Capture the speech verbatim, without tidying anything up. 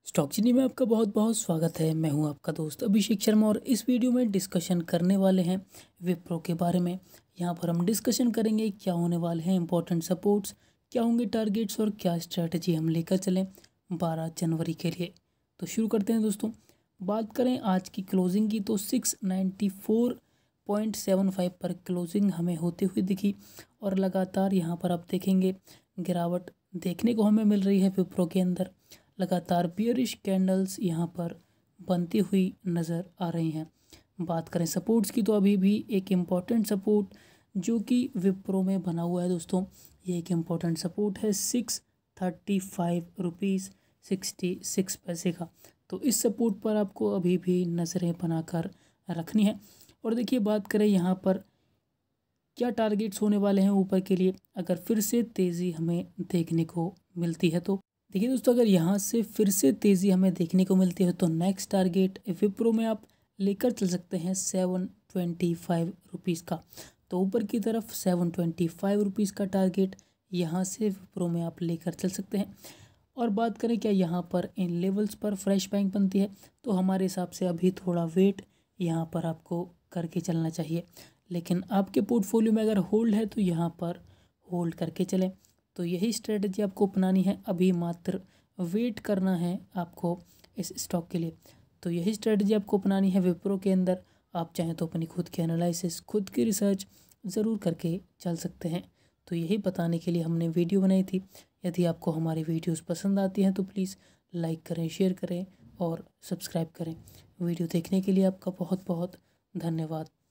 स्टॉकजर्नी में आपका बहुत बहुत स्वागत है। मैं हूं आपका दोस्त अभिषेक शर्मा और इस वीडियो में डिस्कशन करने वाले हैं विप्रो के बारे में। यहां पर हम डिस्कशन करेंगे क्या होने वाले हैं इंपॉर्टेंट सपोर्ट्स, क्या होंगे टारगेट्स और क्या स्ट्रैटेजी हम लेकर चलें बारह जनवरी के लिए। तो शुरू करते हैं दोस्तों। बात करें आज की क्लोजिंग की तो six ninety four point seven five पर क्लोजिंग हमें होती हुई दिखी और लगातार यहाँ पर आप देखेंगे गिरावट देखने को हमें मिल रही है। विप्रो के अंदर लगातार बियरिश कैंडल्स यहाँ पर बनती हुई नज़र आ रही हैं। बात करें सपोर्ट्स की तो अभी भी एक इम्पॉर्टेंट सपोर्ट जो कि विप्रो में बना हुआ है दोस्तों, ये एक इम्पॉर्टेंट सपोर्ट है six thirty five rupees sixty six पैसे का। तो इस सपोर्ट पर आपको अभी भी नज़रें बनाकर रखनी है। और देखिए बात करें यहाँ पर क्या टारगेट्स होने वाले हैं ऊपर के लिए, अगर फिर से तेज़ी हमें देखने को मिलती है तो देखिए दोस्तों, अगर यहाँ से फिर से तेज़ी हमें देखने को मिलती है तो नेक्स्ट टारगेट विप्रो में आप लेकर चल सकते हैं सेवन ट्वेंटी फाइव रुपीज़ का। तो ऊपर की तरफ सेवन ट्वेंटी फाइव रुपीज़ का टारगेट यहाँ से विप्रो में आप लेकर चल सकते हैं। और बात करें क्या यहाँ पर इन लेवल्स पर फ्रेश बैंक बनती है, तो हमारे हिसाब से अभी थोड़ा वेट यहाँ पर आपको करके चलना चाहिए। लेकिन आपके पोर्टफोलियो में अगर होल्ड है तो यहाँ पर होल्ड करके चलें। तो यही स्ट्रेटजी आपको अपनानी है, अभी मात्र वेट करना है आपको इस स्टॉक के लिए। तो यही स्ट्रेटजी आपको अपनानी है विप्रो के अंदर। आप चाहें तो अपनी खुद की एनालिसिस, खुद की रिसर्च ज़रूर करके चल सकते हैं। तो यही बताने के लिए हमने वीडियो बनाई थी। यदि आपको हमारी वीडियोस पसंद आती हैं तो प्लीज़ लाइक करें, शेयर करें और सब्सक्राइब करें। वीडियो देखने के लिए आपका बहुत बहुत धन्यवाद।